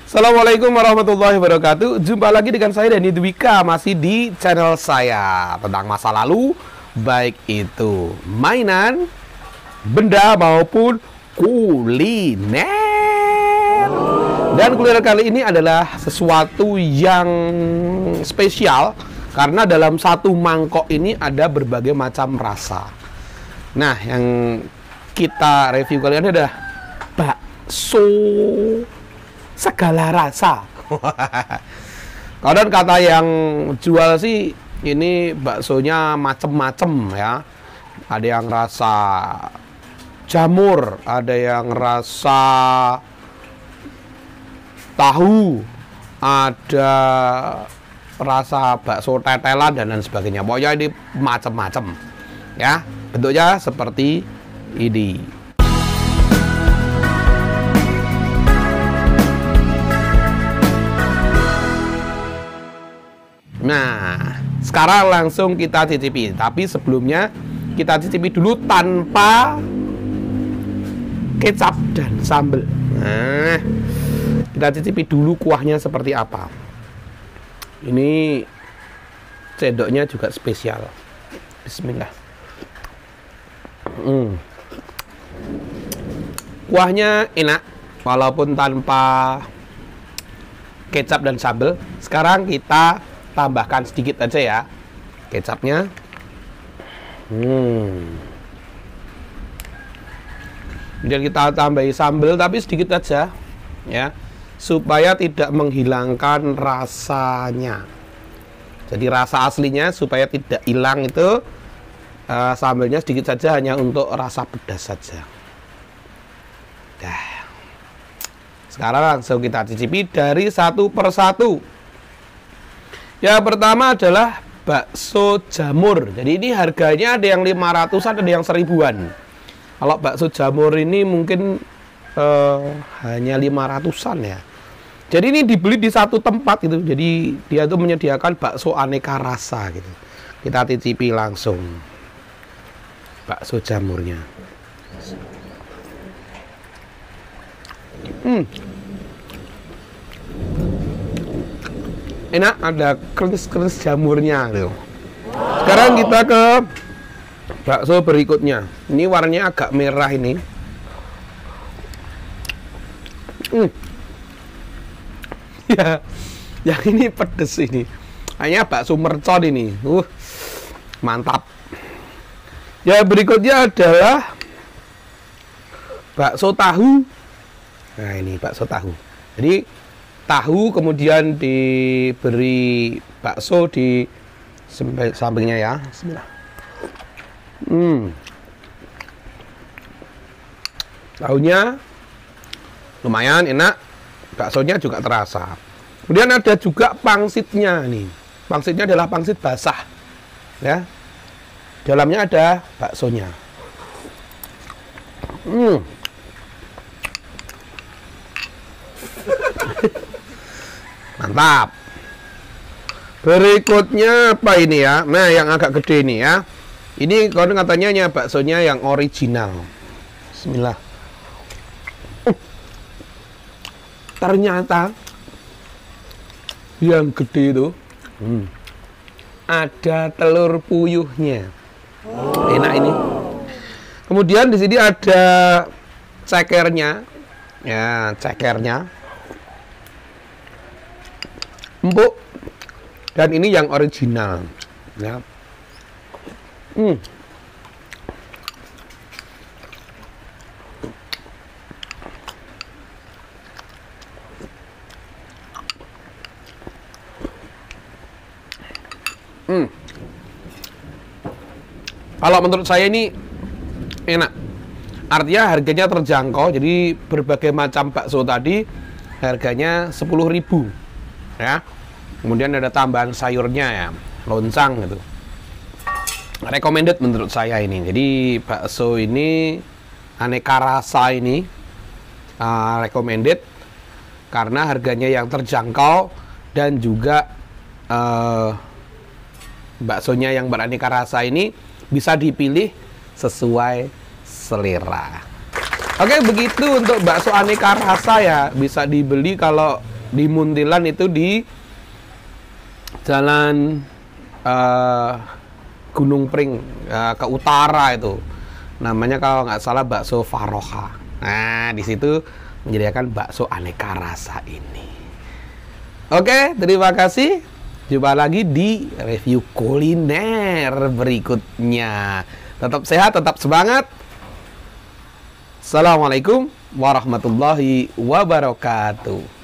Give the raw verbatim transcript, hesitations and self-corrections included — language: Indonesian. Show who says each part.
Speaker 1: Assalamualaikum warahmatullahi wabarakatuh. Jumpa lagi dengan saya Dani Dwika, masih di channel saya tentang masa lalu, baik itu mainan, benda maupun kuliner. Dan kuliner kali ini adalah sesuatu yang spesial karena dalam satu mangkok ini ada berbagai macam rasa. Nah, yang kita review kali ini adalah bakso segala rasa. Kadang kata yang jual sih ini baksonya macem-macem ya. Ada yang rasa jamur, ada yang rasa tahu, ada rasa bakso tetelan dan lain sebagainya. Pokoknya ini macem-macem ya. Bentuknya seperti ini. Nah, sekarang langsung kita cicipi. Tapi sebelumnya kita cicipi dulu tanpa kecap dan sambal. Nah, kita cicipi dulu kuahnya seperti apa. Ini cendoknya juga spesial. Bismillah. Hmm. Kuahnya enak, walaupun tanpa kecap dan sambal. Sekarang kita tambahkan sedikit aja ya kecapnya. Hmm. Kemudian kita tambahi sambal tapi sedikit aja ya, supaya tidak menghilangkan rasanya. Jadi rasa aslinya supaya tidak hilang itu, uh, sambalnya sedikit saja, hanya untuk rasa pedas saja. Dah. Sekarang langsung kita cicipi dari satu persatu. Yang pertama adalah bakso jamur. Jadi ini harganya ada yang lima ratusan, ada yang seribuan. Kalau bakso jamur ini mungkin eh, hanya lima ratusan ya. Jadi ini dibeli di satu tempat gitu. Jadi dia tuh menyediakan bakso aneka rasa gitu. Kita cicipi langsung bakso jamurnya. Hmm. Enak, ada keris-keris jamurnya tuh. Sekarang kita ke bakso berikutnya. Ini warnanya agak merah ini. Hmm. Ya, yang ini pedes ini. Hanya bakso mercon ini. Uh, mantap. Ya, berikutnya adalah bakso tahu. Nah, ini bakso tahu. Jadi tahu kemudian diberi bakso di sampingnya ya. Bismillah. Hmm. Tahunya lumayan enak, baksonya juga terasa. Kemudian ada juga pangsitnya nih. Pangsitnya adalah pangsit basah. Ya. Dalamnya ada baksonya. Hmm. Mantap. Berikutnya apa ini ya? Nah, yang agak gede ini ya. Ini kalau katanya baksonya yang original. Bismillah. Uh, ternyata yang gede itu hmm, ada telur puyuhnya. Enak ini. Kemudian di sini ada cekernya. Ya, cekernya. Empuk, dan ini yang original ya. Hmm. Hmm. Kalau menurut saya ini enak, artinya harganya terjangkau. Jadi berbagai macam bakso tadi harganya sepuluh ribu ya. Kemudian ada tambahan sayurnya ya, loncang gitu. Recommended menurut saya ini. Jadi bakso ini aneka rasa ini uh, recommended karena harganya yang terjangkau dan juga uh, baksonya yang beraneka rasa ini bisa dipilih sesuai selera. Oke, begitu untuk bakso aneka rasa ya, bisa dibeli kalau di Muntilan itu di Jalan uh, Gunung Pring uh, ke utara itu. Namanya kalau nggak salah bakso Faroha. Nah, di situ menyediakan bakso aneka rasa ini. Oke, terima kasih. Jumpa lagi di review kuliner berikutnya. Tetap sehat, tetap semangat. Assalamualaikum warahmatullahi wabarakatuh.